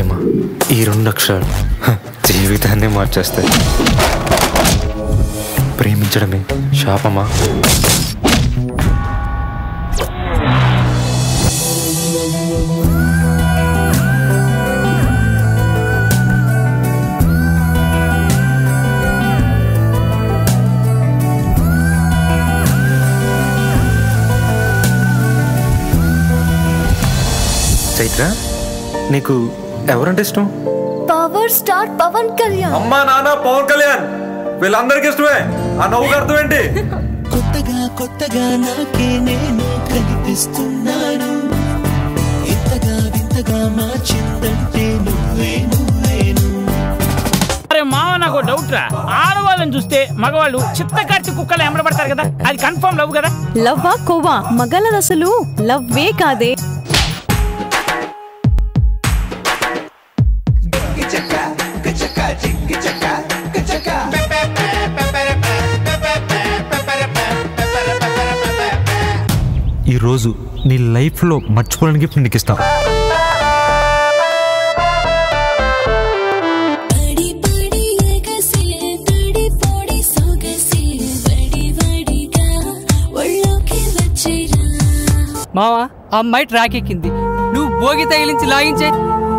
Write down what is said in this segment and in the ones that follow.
ప్రేమ ఈ 2 అక్షరాలు జీవితాన్ని మార్చేస్తాయి. ప్రేమించడమే శాపమా? చైత్ర, నీకు ఎవరంటే ఇష్టం? Power star Pawan Kalyan. అమ్మా నాన్న పవన్ కళ్యాణ్ వీళ్ళందరికీ ఇష్టమే. ఆ నవ్వుకు అర్థం ఏంటి? కొత్తగా కొత్తగా నాకే నేను కనిపిస్తున్నాను, ఇంతగా వింతగా మార్చిందంటే నువ్వే నువ్వేను. అరే మావ, నాకు డౌట్ రా. ఆడవాళ్ళని చూస్తే మగవాళ్ళు చిత్తకార్తి కుక్కలు ఎమ్మడబడతారు కదా, అది కన్ఫర్మ్ లవ్ కదా? లవ్వా కోవా? మగలది అసలు లవ్వే కాదే. ఈరోజు నీ లైఫ్లో మర్చిపోలేని గిఫ్ట్ నీకు ఇస్తాం. మావా, ఆ అమ్మాయి ట్రాక్ ఎక్కింది, నువ్వు భోగి తగిలించి లాగించే.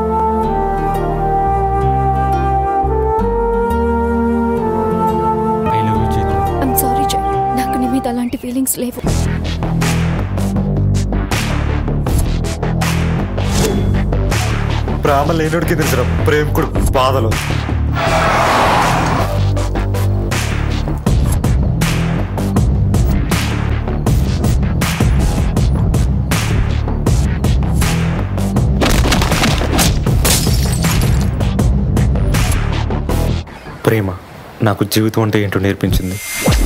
ఐమ్ సారీ జై, నాకు నీ మీద అలాంటి ఫీలింగ్స్ లేవు. ప్రేమ లేనుడికి తెలిసిన ప్రేమికుడు బాధలు. ప్రేమ నాకు జీవితం అంటే ఏంటో నేర్పించింది.